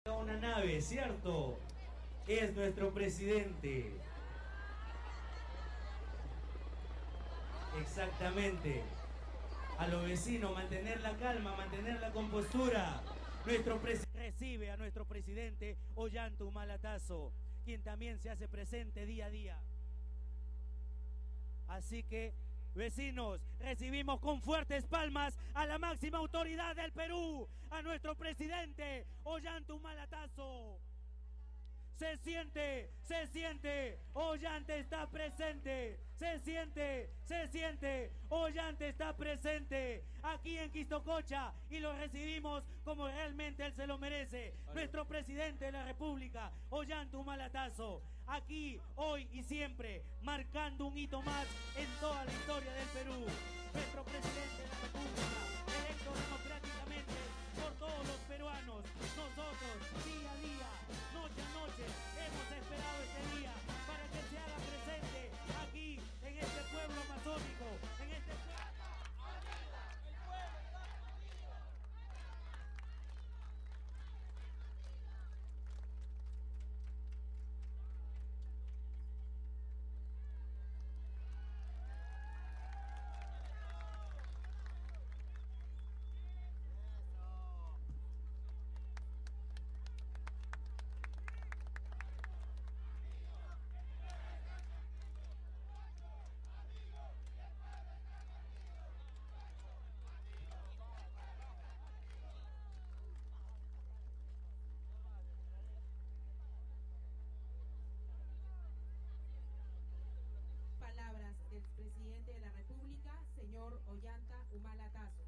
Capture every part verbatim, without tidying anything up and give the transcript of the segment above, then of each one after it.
Una nave, ¿cierto? Es nuestro presidente. Exactamente. A los vecinos, mantener la calma, mantener la compostura. Nuestro presidente recibe a nuestro presidente Ollanta Humala Tazo, quien también se hace presente día a día. Así que, vecinos, recibimos con fuertes palmas a la máxima autoridad del Perú, a nuestro presidente Ollanta Humala Tazo. Se siente, se siente, Ollanta está presente, se siente, se siente, Ollanta está presente aquí en Quistococha y lo recibimos como realmente él se lo merece. Vale. Nuestro presidente de la República, Ollanta Humala Tazo, aquí, hoy y siempre, marcando un hito más en toda la historia del Perú. Nuestro presidente de la República, electo democráticamente por todos los peruanos. Nosotros, día a día, noche a noche, hemos esperado este día para que se haga presente aquí, en este pueblo amazónico, en este pueblo. Palabras del presidente de la República, señor Ollanta Humala Tazo.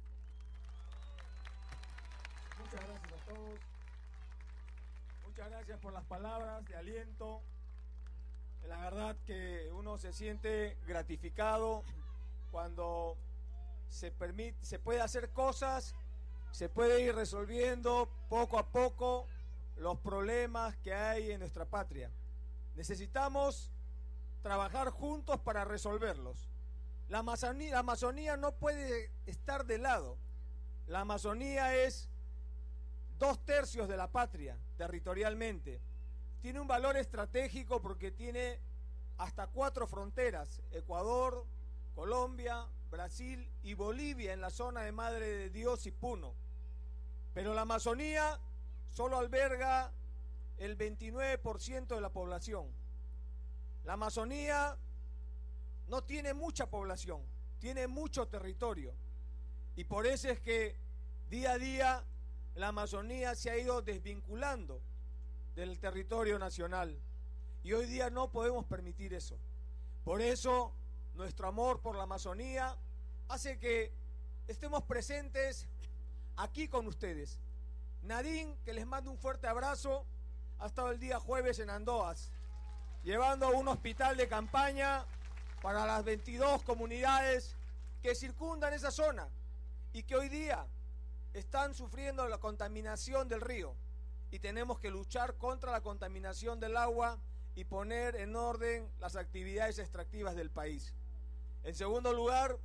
Muchas gracias a todos. Muchas gracias por las palabras de aliento. La verdad que uno se siente gratificado cuando se permite, se puede hacer cosas, se puede ir resolviendo poco a poco los problemas que hay en nuestra patria. Necesitamos trabajar juntos para resolverlos. La Amazonía, la Amazonía no puede estar de lado. La Amazonía es dos tercios de la patria, territorialmente. Tiene un valor estratégico porque tiene hasta cuatro fronteras: Ecuador, Colombia, Brasil y Bolivia en la zona de Madre de Dios y Puno. Pero la Amazonía solo alberga el veintinueve por ciento de la población. La Amazonía no tiene mucha población, tiene mucho territorio. Y por eso es que día a día la Amazonía se ha ido desvinculando del territorio nacional. Y hoy día no podemos permitir eso. Por eso nuestro amor por la Amazonía hace que estemos presentes aquí con ustedes. Nadine, que les mando un fuerte abrazo, ha estado el día jueves en Andoas, llevando un hospital de campaña para las veintidós comunidades que circundan esa zona y que hoy día están sufriendo la contaminación del río, y tenemos que luchar contra la contaminación del agua y poner en orden las actividades extractivas del país. En segundo lugar,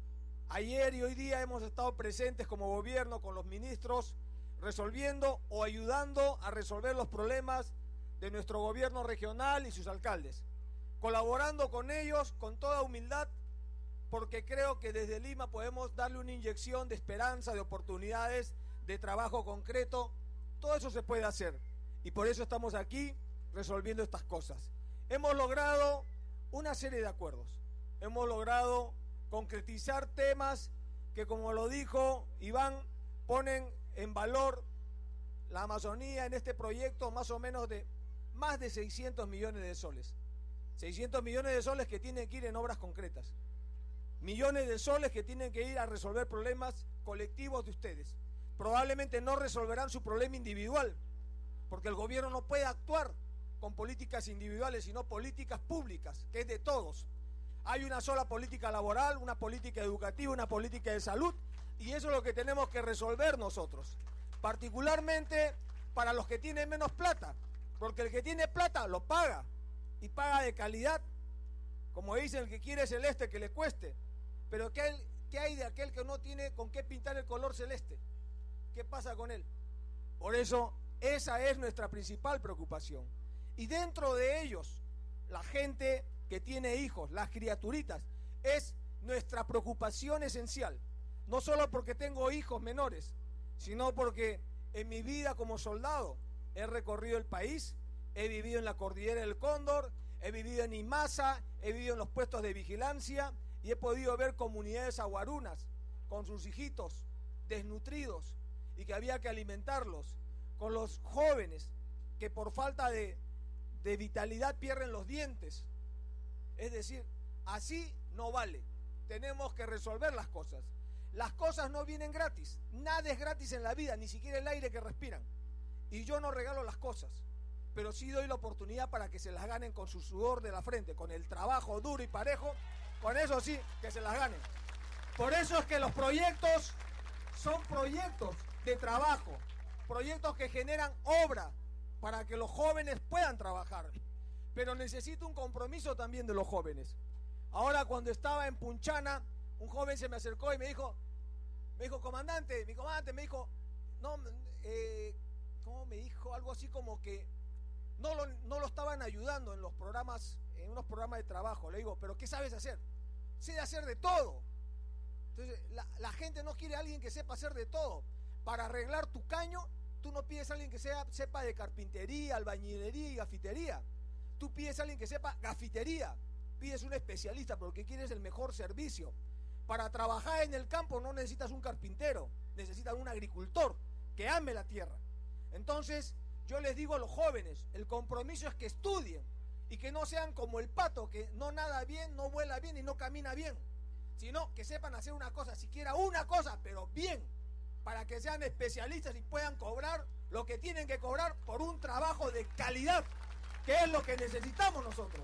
ayer y hoy día hemos estado presentes como gobierno con los ministros resolviendo o ayudando a resolver los problemas de nuestro gobierno regional y sus alcaldes, colaborando con ellos con toda humildad, porque creo que desde Lima podemos darle una inyección de esperanza, de oportunidades, de trabajo concreto. Todo eso se puede hacer y por eso estamos aquí resolviendo estas cosas. Hemos logrado una serie de acuerdos, hemos logrado concretizar temas que, como lo dijo Iván, ponen en valor la Amazonía en este proyecto más o menos de más de seiscientos millones de soles. seiscientos millones de soles que tienen que ir en obras concretas. Millones de soles que tienen que ir a resolver problemas colectivos de ustedes. Probablemente no resolverán su problema individual, porque el gobierno no puede actuar con políticas individuales, sino políticas públicas, que es de todos. Hay una sola política laboral, una política educativa, una política de salud, y eso es lo que tenemos que resolver nosotros, particularmente para los que tienen menos plata, porque el que tiene plata lo paga, y paga de calidad. Como dicen, el que quiere celeste que le cueste. Pero ¿qué, qué hay de aquel que no tiene con qué pintar el color celeste? ¿Qué pasa con él? Por eso Esa es nuestra principal preocupación. Y dentro de ellos, la gente que tiene hijos, las criaturitas, es nuestra preocupación esencial. No solo porque tengo hijos menores, sino porque en mi vida como soldado he recorrido el país, he vivido en la cordillera del Cóndor, he vivido en Imasa, he vivido en los puestos de vigilancia y he podido ver comunidades aguarunas con sus hijitos desnutridos y que había que alimentarlos, con los jóvenes que por falta de, de vitalidad pierden los dientes. Es decir, así no vale. Tenemos que resolver las cosas. Las cosas no vienen gratis. Nada es gratis en la vida, ni siquiera el aire que respiran. Y yo no regalo las cosas, pero sí doy la oportunidad para que se las ganen con su sudor de la frente, con el trabajo duro y parejo. Con eso sí, que se las ganen. Por eso es que los proyectos son proyectos de trabajo, proyectos que generan obra para que los jóvenes puedan trabajar. Pero necesito un compromiso también de los jóvenes. Ahora, cuando estaba en Punchana, un joven se me acercó y me dijo, me dijo, comandante, mi comandante me dijo, no, eh, ¿cómo me dijo? Algo así como que no lo, no lo estaban ayudando en los programas, en unos programas de trabajo. Le digo, ¿pero qué sabes hacer? Sé hacer de todo. Entonces, la, la gente no quiere a alguien que sepa hacer de todo. Para arreglar tu caño, tú no pides a alguien que sea, sepa de carpintería, albañilería y gafitería. Tú pides a alguien que sepa gafitería. Pides un especialista porque quieres el mejor servicio. Para trabajar en el campo no necesitas un carpintero, necesitas un agricultor que ame la tierra. Entonces, yo les digo a los jóvenes, el compromiso es que estudien y que no sean como el pato, que no nada bien, no vuela bien y no camina bien, sino que sepan hacer una cosa, siquiera una cosa, pero bien, para que sean especialistas y puedan cobrar lo que tienen que cobrar por un trabajo de calidad, que es lo que necesitamos nosotros.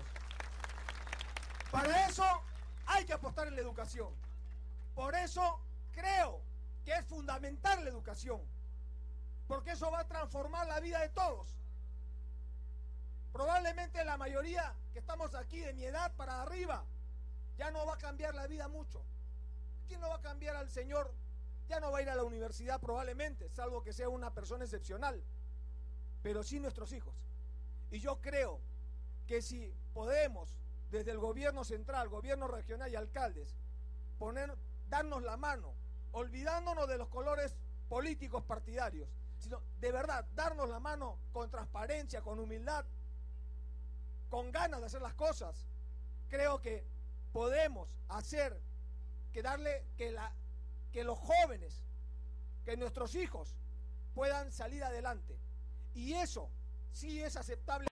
Para eso hay que apostar en la educación. Por eso creo que es fundamental la educación, porque eso va a transformar la vida de todos. Probablemente la mayoría que estamos aquí de mi edad para arriba ya no va a cambiar la vida mucho. ¿Quién no va a cambiar al señor? Ya no va a ir a la universidad probablemente, salvo que sea una persona excepcional, pero sí nuestros hijos. Y yo creo que si podemos, desde el gobierno central, gobierno regional y alcaldes, poner, darnos la mano, olvidándonos de los colores políticos partidarios, sino de verdad darnos la mano con transparencia, con humildad, con ganas de hacer las cosas, creo que podemos hacer que darle que la que los jóvenes, que nuestros hijos puedan salir adelante. Y eso sí es aceptable.